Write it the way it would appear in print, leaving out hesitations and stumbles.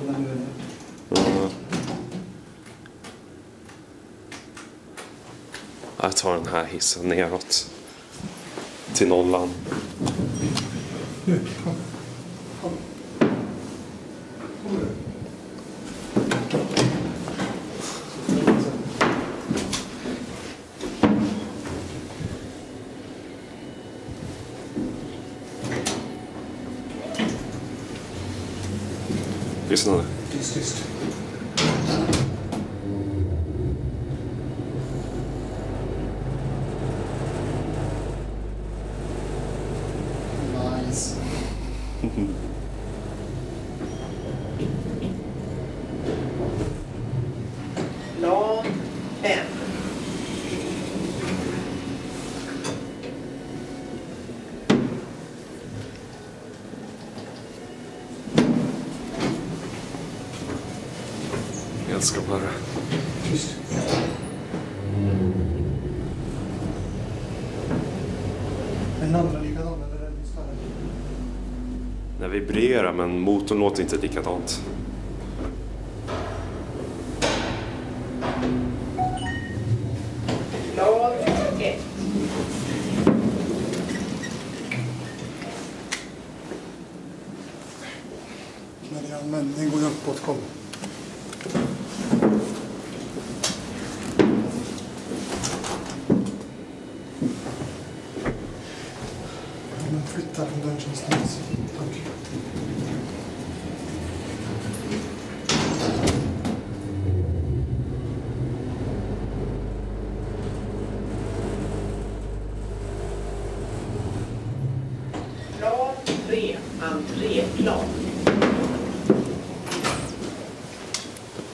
när du är nu. Jag tar den här hissen neråt. Till nollan. Lyssna nu. Tyst. Nice. Plan 5. Jag ska bara... Tyst. Den andra likadan eller är det större? Den vibrerar men motorn låter inte likadant. Plan 1. Marianne, men den går ju uppåt, kom. Men flyttar från dörren någonstans. Tack. Plan 3. Entréplan.